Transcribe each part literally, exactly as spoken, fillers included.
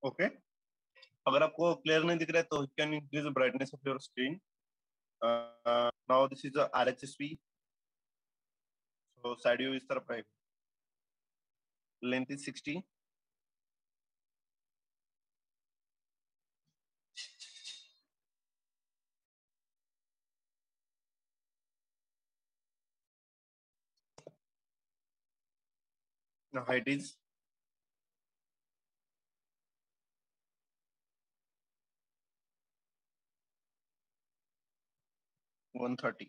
Okay, अगर आपको clear नहीं दिख रहा है तो can increase the brightness of your screen. Now this is R H S P. So side view इस तरफ रहेगा. Length is sixty. Now height is one thirty.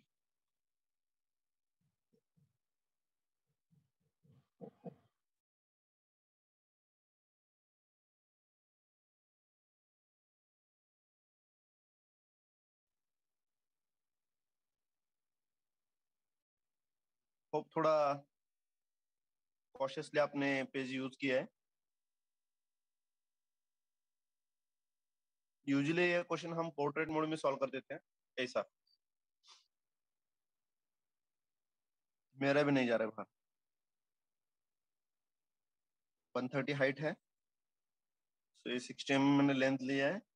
Hope थोड़ा कॉशियसली आपने पेज यूज किया है. यूजुअली ये क्वेश्चन हम portrait mode में सॉल्व कर देते हैं. ऐसा मेरा भी नहीं जा रहा है बाहर. one thirty हाइट है. सो ये सिक्सटी mm मैंने लेंथ लिया है.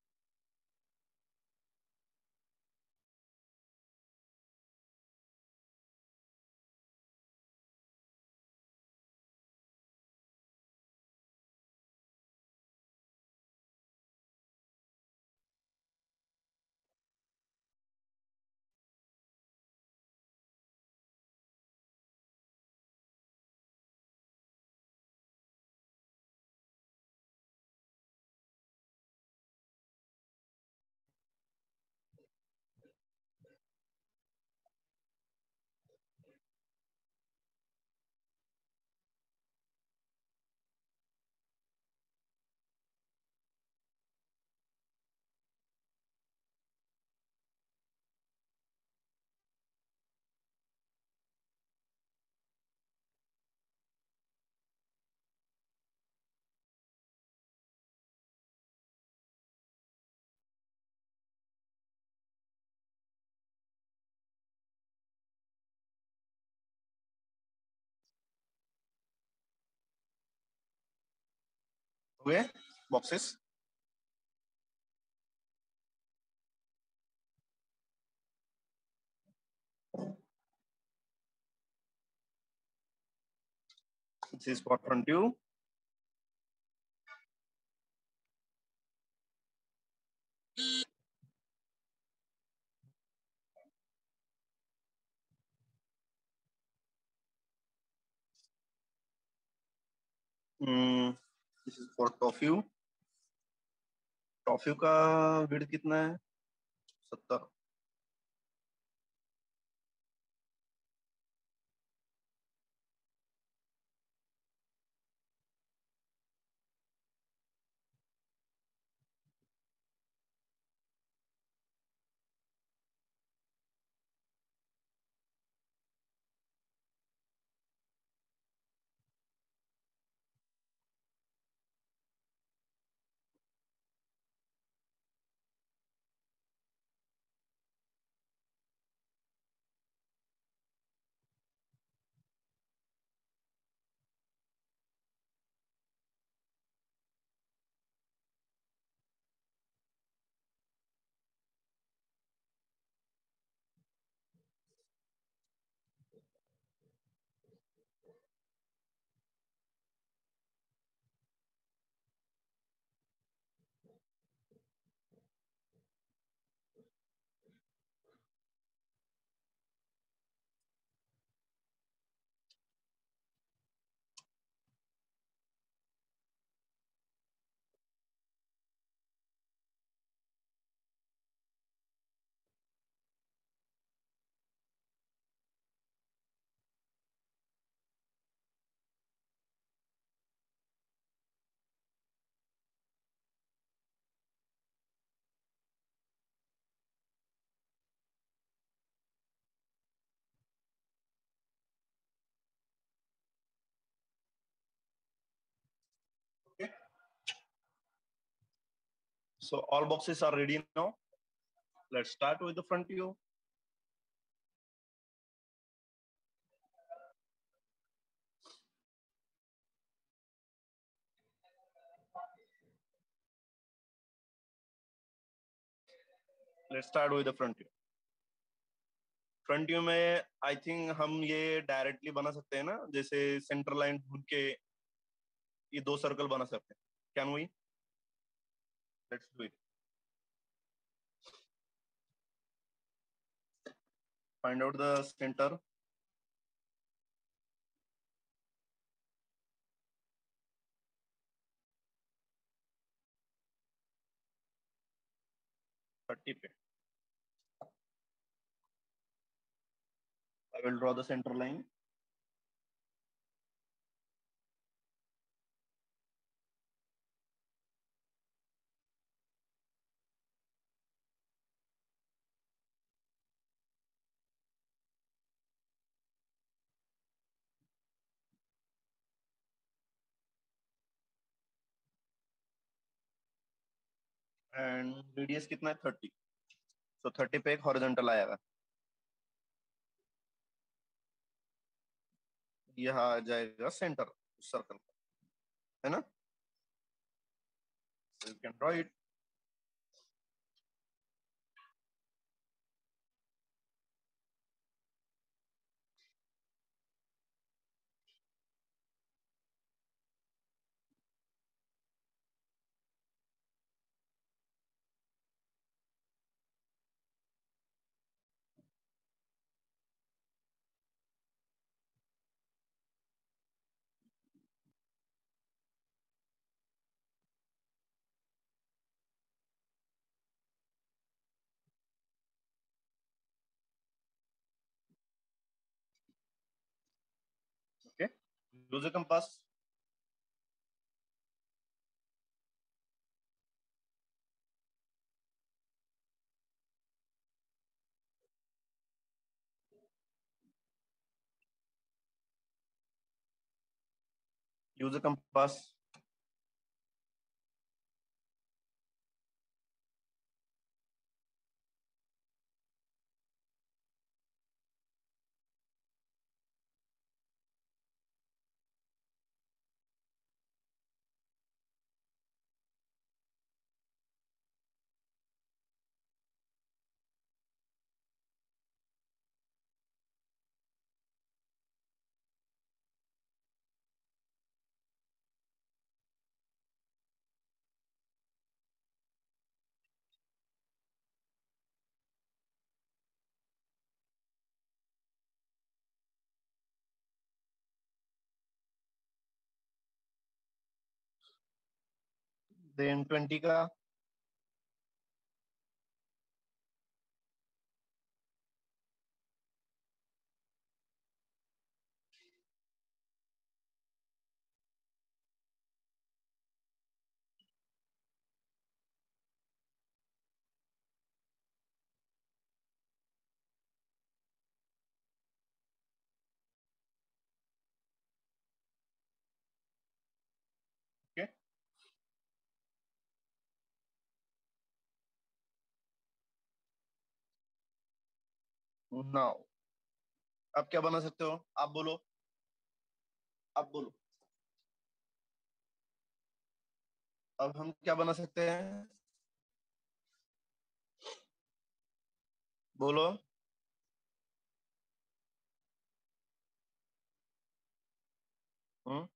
हुए boxes. This is for front view. Hmm, this is for top view. Top view का विड्थ कितना है? सत्तर. Okay. So all boxes are ready now. Let's start with the front view. Let's start with the front view. Front view में I think हम ये directly बना सकते हैं ना, जैसे सेंटर लाइन ढूंढ के ये दो सर्कल बना सकते हैं। Can we? Let's do it. Find out the centre. Thirty पे I will draw the centre line. And radius कितना है? थर्टी। सो थर्टी पे एक हॉरिजॉन्टल आएगा, यहाँ आ जाएगा सेंटर सर्कल का, है ना? You can draw it. Okay, use a compass. Use a compass. Then twenty का। ओके, नाउ अब क्या बना सकते हो? आप बोलो, आप बोलो। अब हम क्या बना सकते हैं? बोलो। हम्म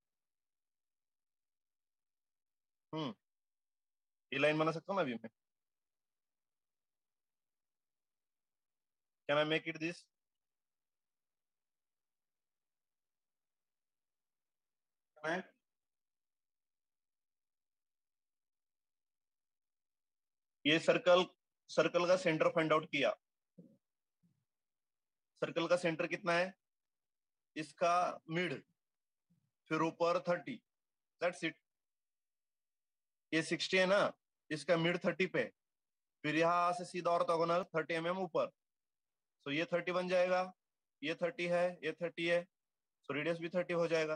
हम्म ये लाइन बना सकता हूँ ना अभी मैं? Can I make it this? मैं ये सर्कल सर्कल का सेंटर फाइंड आउट किया। सर्कल का सेंटर कितना है? इसका मिड, फिर ऊपर थर्टी। That's it. ये सिक्सटी है ना, इसका मिड थर्टी पे, फिर यहाँ से सीधा ऑर्थोगोनल थर्टी एम एम ऊपर। सो ये थर्टी बन जाएगा, ये थर्टी है, ये थर्टी है, सो रेडियस भी थर्टी हो जाएगा।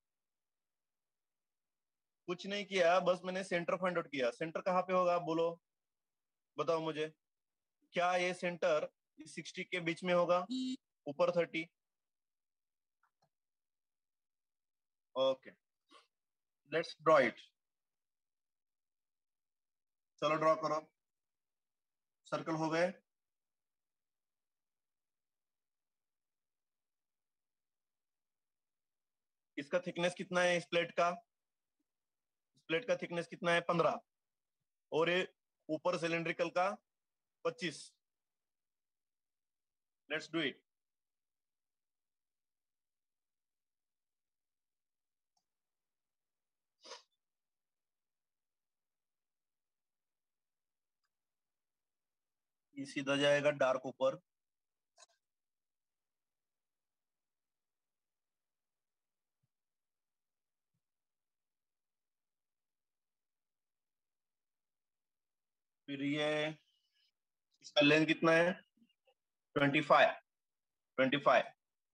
कुछ नहीं किया, बस मैंने सेंटर फाइंड आउट किया। सेंटर कहाँ पे होगा? बोलो, बताओ मुझे। क्या ये सेंटर सिक्सटी के बीच में होगा, ऊपर thirty? Okay, let's draw it. चलो ड्रॉ करो। सर्कल हो गए। इसका थिकनेस कितना है इस प्लेट का? इस प्लेट का थिकनेस कितना है? पंद्रह। और ये ऊपर सिलेंड्रिकल का पच्चीस। Let's do it. ये सीधा जाएगा डार्क ऊपर। फिर ये इसका लेंथ कितना है? Twenty five. ट्वेंटी फाइव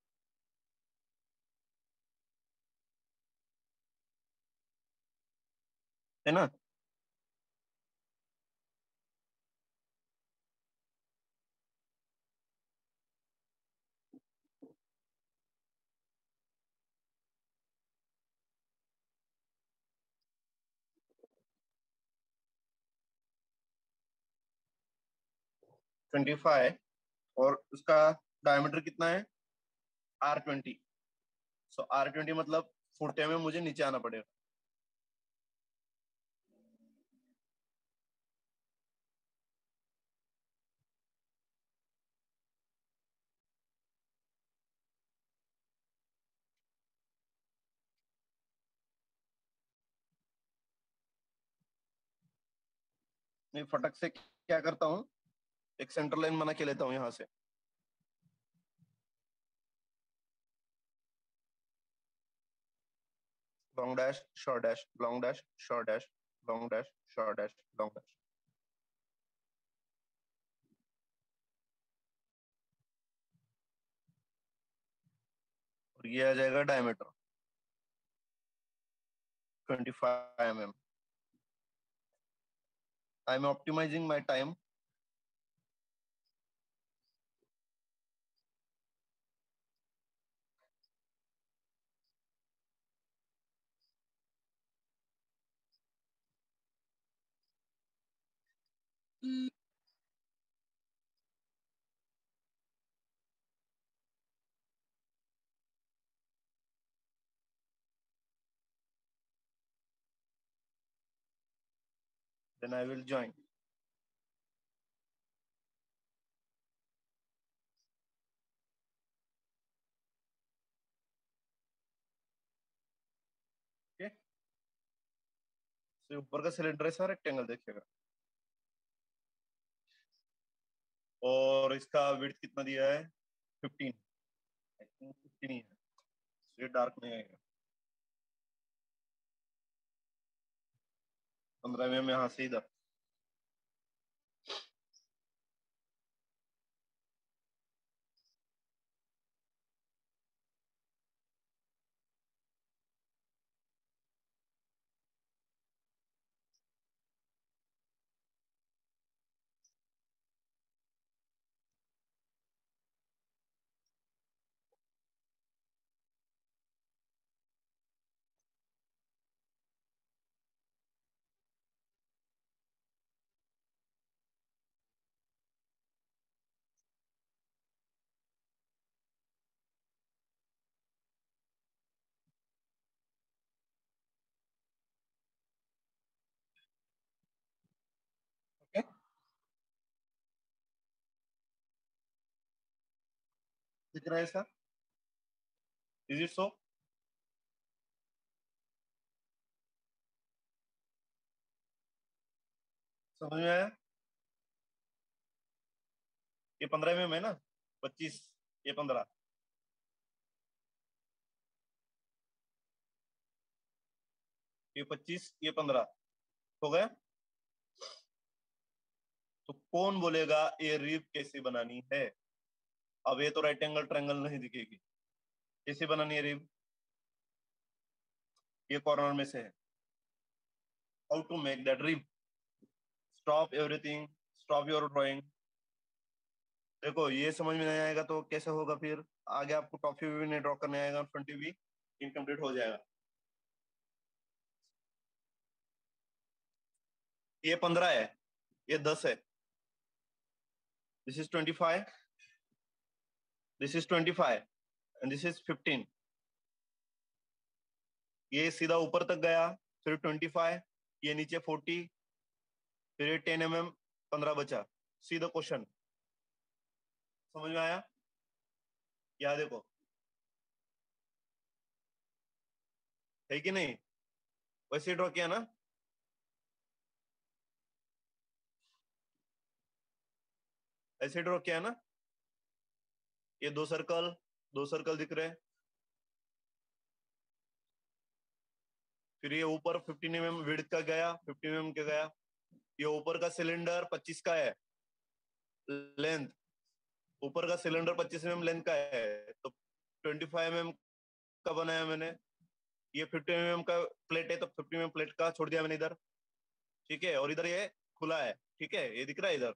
है ना? Twenty five. और उसका डायमीटर कितना है? R twenty. So R twenty मतलब फुटे में मुझे नीचे आना पड़ेगा। मैं फटक से क्या करता हूँ, एक सेंटर लाइन बना के लेता हूँ यहाँ से। Long dash short dash, long dash short dash, long dash short dash, long dash. और ये आ जाएगा diameter twenty five M M. I am optimizing my time. Then I will join. Okay. ऊपर का सिलेंडर ऐसा रेक्टेंगल देखिएगा। और इसका विड्थ कितना दिया है? फिफ्टीन। फिफ्टीन ही है, ये डार्क नहीं आएगा। पंद्रह में यहाँ से इधर। ओके, दिख रहा है ऐसा? Is it so? समझ में आया? ये पंद्रह में है ना? पच्चीस, ये पंद्रह। ये पच्चीस, ये पंद्रह। हो गया? तो कौन बोलेगा ये रीप कैसे बनानी है? अब ये तो राइट एंगल ट्रायंगल नहीं दिखेगी। कैसे बनानी है रीप? ये कॉर्नर में से है। How to make that rib? Stop everything, stop your drawing. देखो ये समझ में नहीं आएगा तो कैसे होगा फिर? आगे आपको टॉप व्यू भी नहीं ड्रॉ करने आएगा, फ्रंट व्यू भी इनकम्प्लीट हो जाएगा। ये पंद्रह है, ये दस है। This is twenty-five. This is twenty-five. And this is fifteen. ये सीधा ऊपर तक गया, फिर twenty-five, ये नीचे forty, फिर ये ten mm, पंद्रह बचा. सीधा क्वेश्चन. समझ में आया? या देखो, है कि नहीं? वैसे ड्रॉ किया ना? ऐसे ड्रॉ किया ना? ये दो सर्कल, दो सर्कल दिख रहे हैं. फिर ये ऊपर fifteen mm विड्थ का गया, fifteen mm का गया. ये ऊपर का सिलेंडर twenty-five का है लेंथ. ऊपर का सिलेंडर twenty-five mm लेंथ का है, तो twenty-five mm का बनाया मैंने. ये fifteen mm का प्लेट है, तो fifteen mm प्लेट का छोड़ दिया मैंने इधर. ठीक है, और इधर ये खुला है. ठीक है, ये दिख रहा है इधर.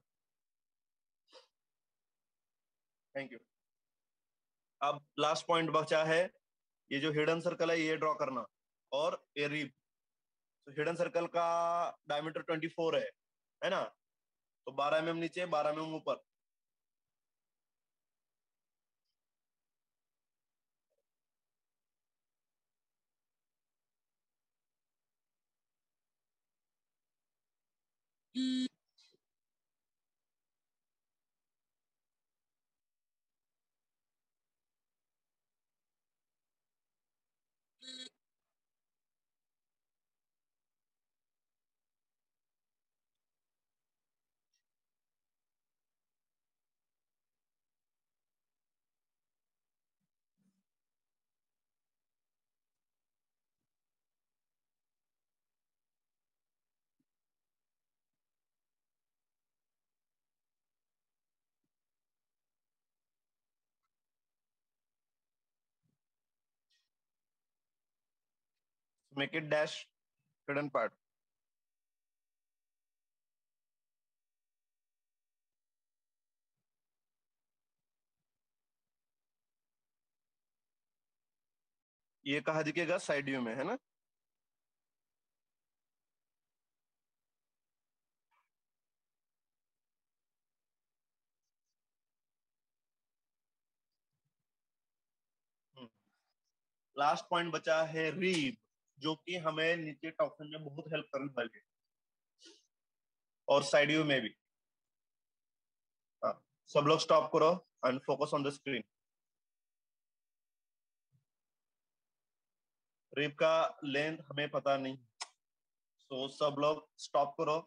Thank you. अब लास्ट पॉइंट बचा है, ये जो हिडन सर्कल है ये ड्रॉ करना, और ये रिब. तो हिडन सर्कल का डायमीटर twenty-four है है ना? तो twelve mm नीचे, twelve mm ऊपर. Make it dash hidden part. ये कहाँ दिखेगा? साइड व्यू में, है ना? लास्ट पॉइंट बचा है रीब, जो कि हमें नीचे टॉक्सिन में बहुत हेल्प करने वाली है, और साइड व्यू में भी. हाँ, सब लोग स्टॉप करो and focus on the screen. Rib का लेंथ हमें पता नहीं, सो so, सब लोग स्टॉप करो.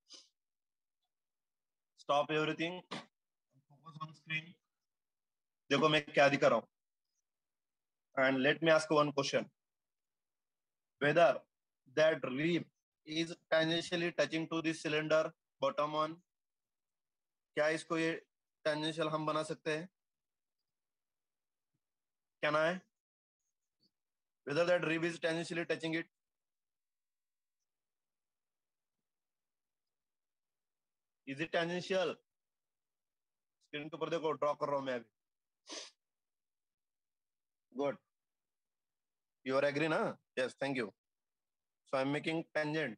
Stop everything, focus on screen. देखो मैं क्या दिखा रहा हूँ. And let me ask one question. Whether that rib is tangentially touching to the cylinder bottom one. क्या इसको ये tangential हम बना सकते हैं? क्या ना है? Whether that rib is tangentially touching it. Is it tangential? Screen के ऊपर देखो, ड्रॉ कर रहा हूं मैं अभी. Good. You are agree ना? Yes, thank you. So I'm making tangent.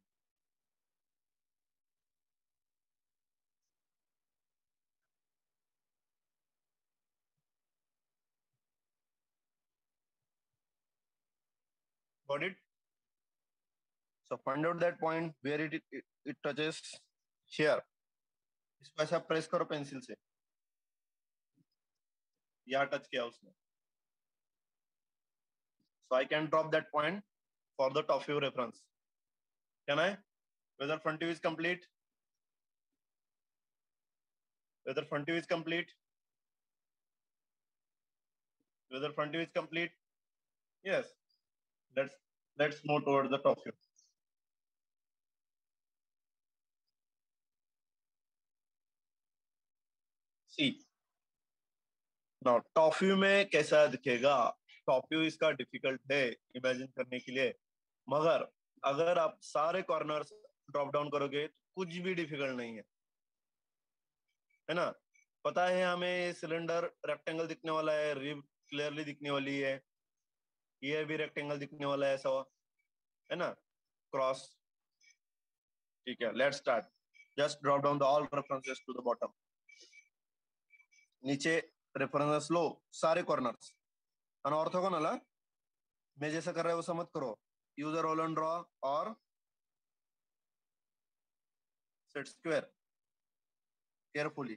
Got it? So find out that point where it it, it touches here. इसको ऐसा प्रेस करो पेंसिल से. यहाँ टच किया उसने. So I can drop that point for the top view reference. Can I? Whether front view is complete? Whether front view is complete? Whether front view is complete? Yes. Let's let's move towards the top view. See. Now top view में कैसा दिखेगा? Top view इसका difficult है imagine करने के लिए, मगर अगर आप सारे कॉर्नर्स ड्रॉप डाउन करोगे तो कुछ भी डिफिकल्ट नहीं है, है ना? पता है हमें सिलेंडर रेक्टेंगल दिखने वाला है, रिब क्लियरली दिखने वाली है, ये भी रेक्टेंगल दिखने वाला है, ऐसा है ना? क्रॉस. ठीक है, let's start. Just drop down the all references to the bottom. नीचे रेफरेंस लो सारे कॉर्नर्स अनऑर्थोगोनल है। मैं जैसा कर रहा है वैसा मत करो। यूज रोल एंड ड्रॉ और set square carefully.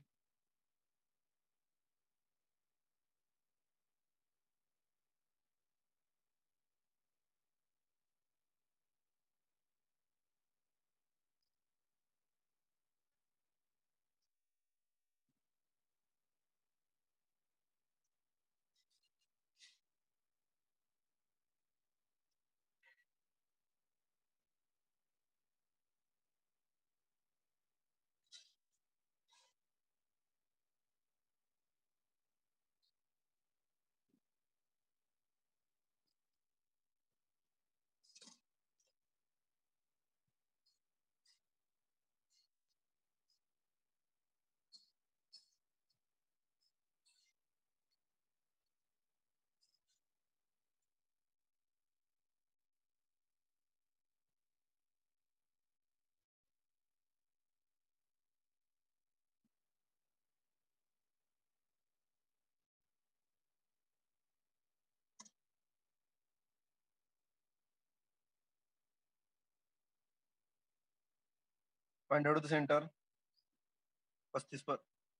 Find out the centre पच्चीस पर।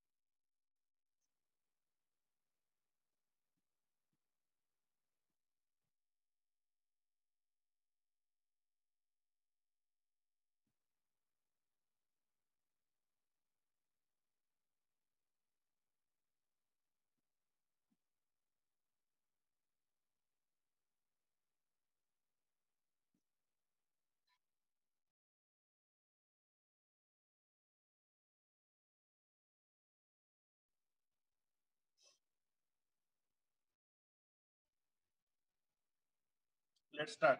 Let's start.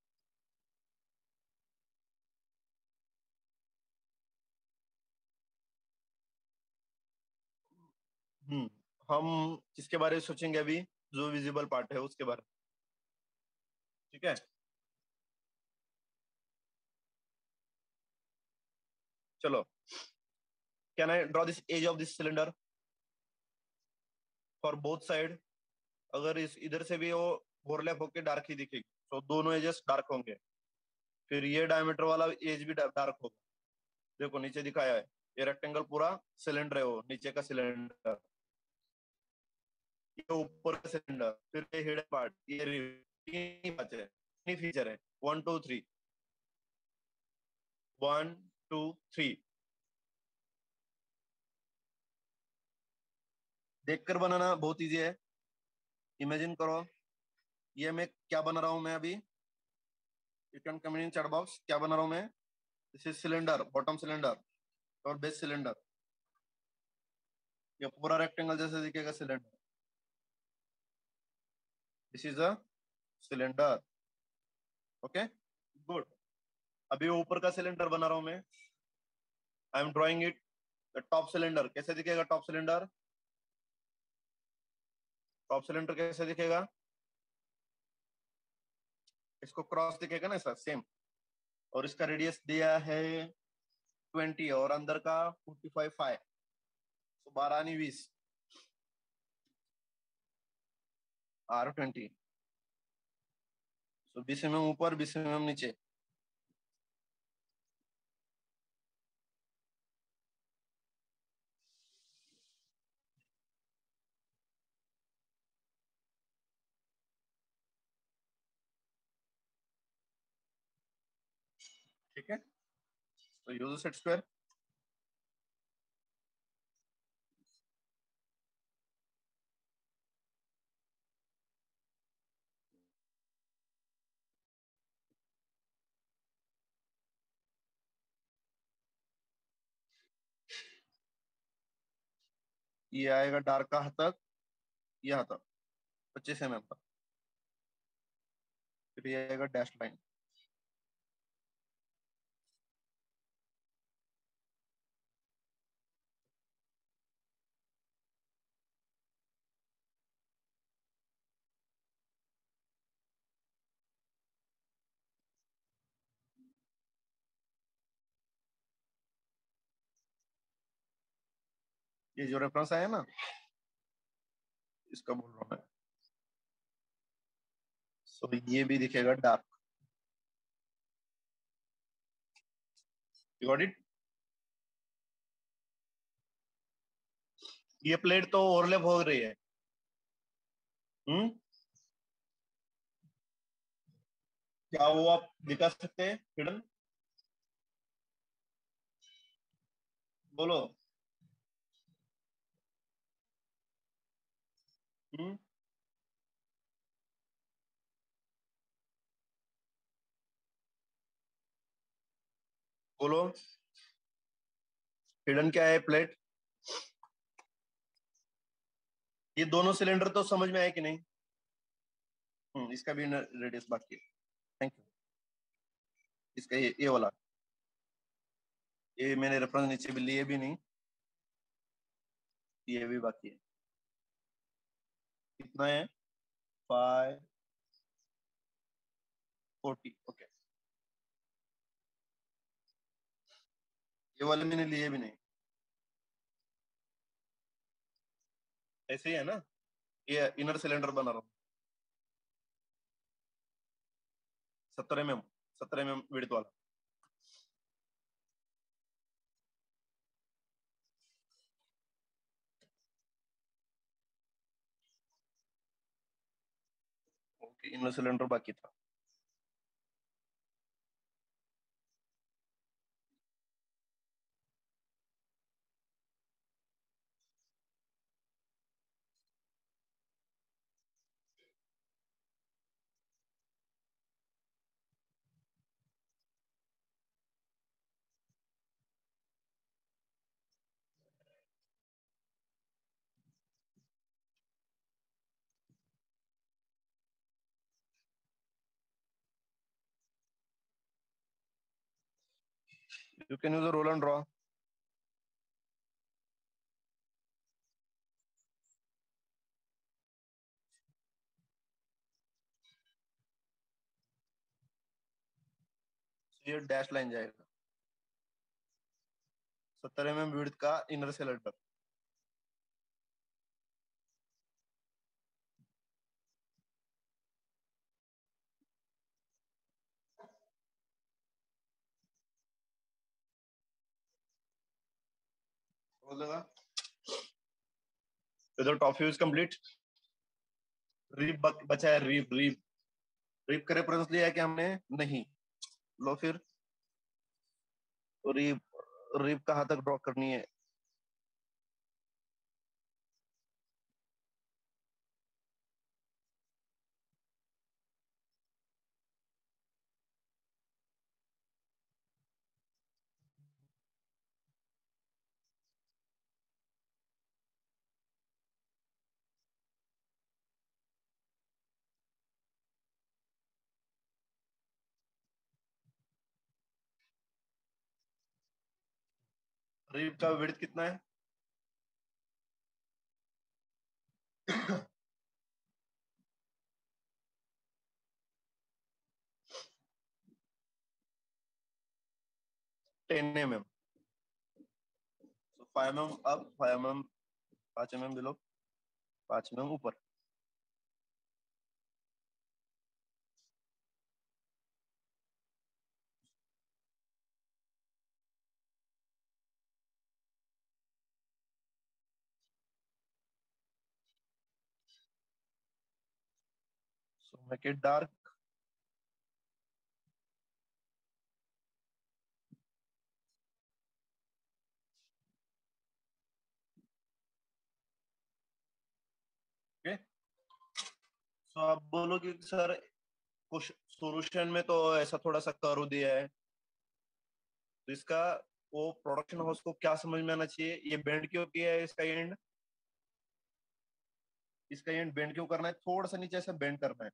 हम्म हम किसके बारे में सोचेंगे अभी? जो विजिबल पार्ट है उसके बारे में। ठीक है, चलो। Can I draw this edge of this cylinder for both side? अगर इस इधर से भी वो ओवरलैप होके डार्क ही दिखेगी तो दोनों एजेस डार्क होंगे। फिर ये डायमीटर वाला एज भी डार्क होगा। देखो नीचे दिखाया है, ये रेक्टेंगल पूरा सिलेंडर है, वो नीचे का सिलेंडर, ये ऊपर का सिलेंडर, फिर ये हिडन पार्ट, ये रिव- तीन बचे हैं, तीन फीचर है। One two three, one two three. देखकर बनाना बहुत इजी है। इमेजिन करो, ये मैं क्या बना रहा हूं मैं अभी? You can comment in chat box, क्या बना रहा हूं मैं? This is cylinder, bottom cylinder और बेस सिलेंडर। ये पूरा रेक्टेंगल जैसे दिखेगा cylinder. This is a cylinder. Okay, good. अभी ऊपर का सिलेंडर बना रहा हूं मैं। I am drawing it the top cylinder. कैसे दिखेगा टॉप सिलेंडर? टॉप सिलेंडर कैसे दिखेगा? इसको क्रॉस दिखेगा ना सर, सेम। और इसका रेडियस दिया है ट्वेंटी और अंदर का फोर्टी फाइव फाइव, तो बारह नहीं बीस, आर ट्वेंटी। तो बीस एम एम ऊपर, बीस एम एम नीचे। ठीक है, तो यूज सेट स्क्वायर। ये आएगा डार्क कहाँ तक? यहाँ तक, पच्चीस एम एम तक। फिर ये आएगा डैश लाइन। ये जो रेफरेंस आया ना, इसका बोल रहा हूँ मैं। सो so, ये भी दिखेगा डार्क। Got it. ये प्लेट तो ओवरलैप हो रही है। हम्म क्या वो आप दिखा सकते हैं हिडन? बोलो। हम्म बोलो। हिडन क्या है प्लेट? ये दोनों सिलेंडर तो समझ में आए कि नहीं? हम्म इसका भी रेडियस बाकी है। Thank you. इसका ये ये वाला, ये मैंने रेफरेंस नीचे भी लिए भी नहीं। ये भी बाकी है। कितना है? Five forty. ओके। ये वाले मैंने लिए भी नहीं। ऐसे ही है ना? ये इनर सिलेंडर बना रहा हूँ। सत्तर एम एम, सत्तर एम एम विड्थ वाला। ओके, इनर सिलेंडर बाकी था। You can use roll and draw. ये डैश लाइन जाएगा। सत्तर एम एम विड्थ का इनर सिलेंडर। हो जाएगा। इधर टॉफी इज कंप्लीट। रीप बचा है, रीप रीप। रीप का रेफरेंस लिया है कि हमने? नहीं। लो फिर। रीप, रीप कहाँ तक ड्रॉ करनी है? रीप का विड्थ कितना है? Ten M M. Five M M अब, फाइव एम एम, पांच एम एम बिलो, पांच एम एम ऊपर। So make it dark. Okay. So आप बोलो कि सर कुछ सॉल्यूशन में तो ऐसा थोड़ा सा कर्व दिया है, तो इसका वो प्रोडक्शन हाउस को क्या समझ में आना चाहिए? ये बेंड क्यों किया है इसका एंड? इसका एंड बेंड क्यों करना है? थोड़ा सा नीचे से बेंड करना है।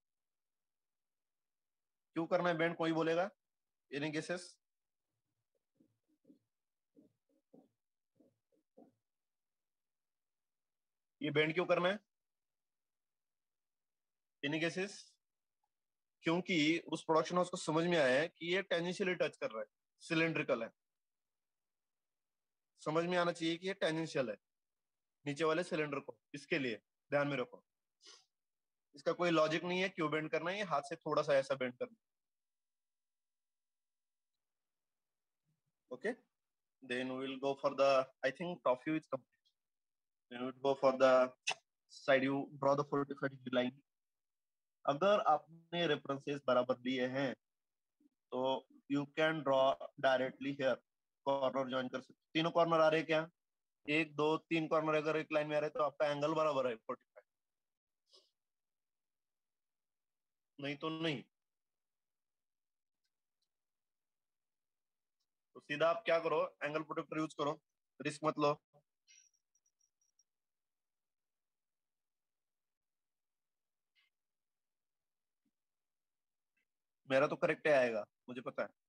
क्यों करना है बेंड, कोई बोलेगा? Any guesses? ये बेंड क्यों करना है? Any guesses? क्योंकि उस प्रोडक्शन हाउस को समझ में आया है कि ये टेंजेंशियली टच कर रहा है, सिलेंड्रिकल है। समझ में आना चाहिए कि ये टेंजेंशियल है नीचे वाले सिलेंडर को, इसके लिए ध्यान में रखो। इसका कोई लॉजिक नहीं है क्यों बेंड करना है, ये हाथ से थोड़ा सा ऐसा बेंड करना। Okay, then we will go for the, I think top view is complete, then we will go for the side view, draw the forty five degree line. अगर आपने रेफरेंसेस बराबर लिए हैं तो you can draw directly here, corner join कर सकते। तीनों corner आ रहे हैं क्या? एक दो तीन कॉर्नर अगर एक लाइन में आ रहे हैं तो आपका एंगल बराबर है फोर्टी फाइव, नहीं तो नहीं। तो सीधा आप क्या करो, एंगल प्रोटेक्टर यूज करो, रिस्क मत लो। मेरा तो करेक्ट आएगा मुझे पता है,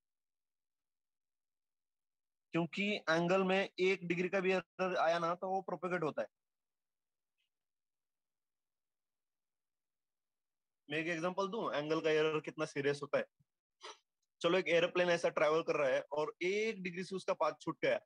क्योंकि एंगल में एक डिग्री का भी एरर आया ना तो वो प्रोपेगेट होता है। मैं एक एग्जांपल दूं एंगल का एरर कितना सीरियस होता है। चलो एक एरोप्लेन ऐसा ट्रैवल कर रहा है और एक डिग्री से उसका पाथ छूट गया,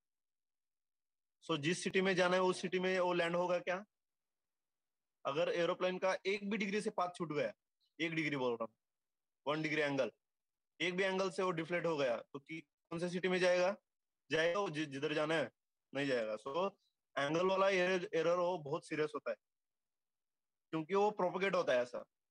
सो जिस सिटी में जाना है उस सिटी में वो लैंड होगा क्या? अगर एरोप्लेन का एक भी डिग्री से पाथ छूट गया, एक डिग्री बोल रहा हूँ, वन डिग्री एंगल, एक भी एंगल से वो डिफ्लेक्ट हो गया तो कि कौन से सिटी में जाएगा? जाएगा वो जि- जिधर जाना है, नहीं जाएगा। सो एंगल वाला एरर एरर वो बहुत सीरियस होता है, क्योंकि वो प्रोपोगेट होता है ऐसा।